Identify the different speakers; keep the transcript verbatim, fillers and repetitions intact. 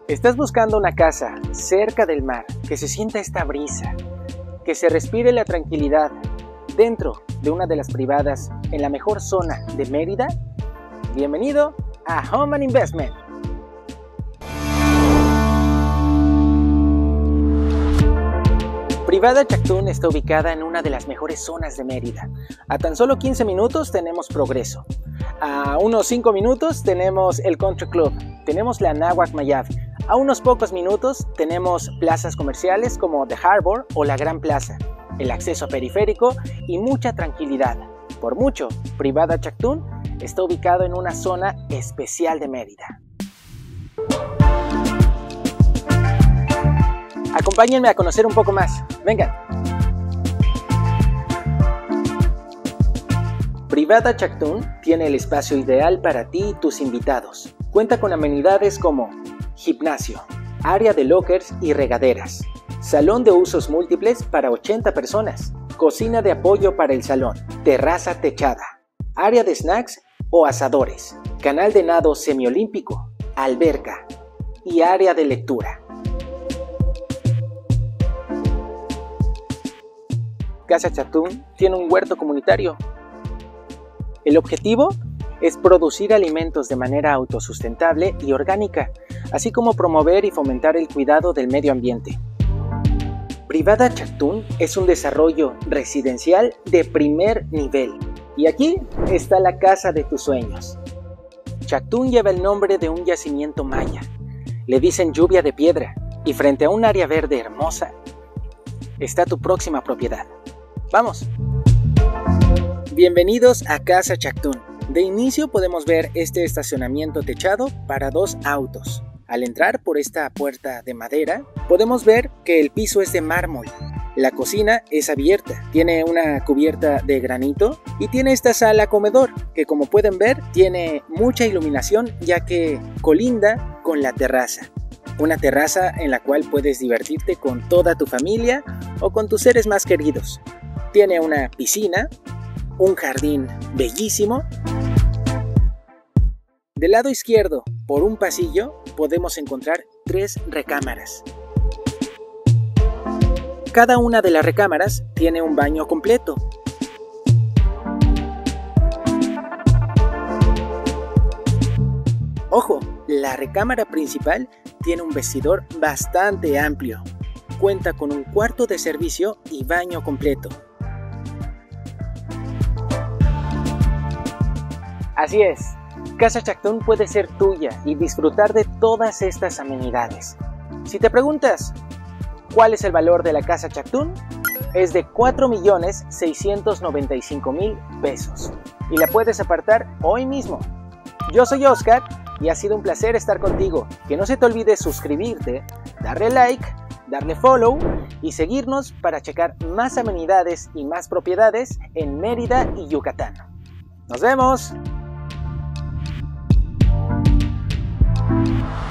Speaker 1: ¿Estás buscando una casa cerca del mar, que se sienta esta brisa, que se respire la tranquilidad dentro de una de las privadas en la mejor zona de Mérida? Bienvenido a Home and Investment. Privada Chactún está ubicada en una de las mejores zonas de Mérida. A tan solo quince minutos tenemos Progreso. A unos cinco minutos tenemos el Country Club. Tenemos la Anáhuac Mayab. A unos pocos minutos tenemos plazas comerciales como The Harbor o la Gran Plaza, el acceso a periférico y mucha tranquilidad. Por mucho, Privada Chactún está ubicado en una zona especial de Mérida. Acompáñenme a conocer un poco más. Vengan. Privada Chactún tiene el espacio ideal para ti y tus invitados. Cuenta con amenidades como gimnasio, área de lockers y regaderas, salón de usos múltiples para ochenta personas, cocina de apoyo para el salón, terraza techada, área de snacks o asadores, canal de nado semiolímpico, alberca y área de lectura. Casa Chactún tiene un huerto comunitario. El objetivo es producir alimentos de manera autosustentable y orgánica, así como promover y fomentar el cuidado del medio ambiente. Privada Chactún es un desarrollo residencial de primer nivel, y aquí está la casa de tus sueños. Chactún lleva el nombre de un yacimiento maya, le dicen lluvia de piedra, y frente a un área verde hermosa está tu próxima propiedad. ¡Vamos! Bienvenidos a Casa Chactún. De inicio podemos ver este estacionamiento techado para dos autos. Al entrar por esta puerta de madera, podemos ver que el piso es de mármol. La cocina es abierta, tiene una cubierta de granito y tiene esta sala comedor, que como pueden ver tiene mucha iluminación ya que colinda con la terraza. Una terraza en la cual puedes divertirte con toda tu familia o con tus seres más queridos. Tiene una piscina, un jardín bellísimo. Del lado izquierdo, por un pasillo, podemos encontrar tres recámaras. Cada una de las recámaras tiene un baño completo. Ojo, la recámara principal tiene un vestidor bastante amplio. Cuenta con un cuarto de servicio y baño completo. Así es. Casa Chactún puede ser tuya y disfrutar de todas estas amenidades. Si te preguntas, ¿cuál es el valor de la Casa Chactún? Es de cuatro millones seiscientos noventa y cinco mil pesos y la puedes apartar hoy mismo. Yo soy Oscar y ha sido un placer estar contigo. Que no se te olvide suscribirte, darle like, darle follow y seguirnos para checar más amenidades y más propiedades en Mérida y Yucatán. ¡Nos vemos!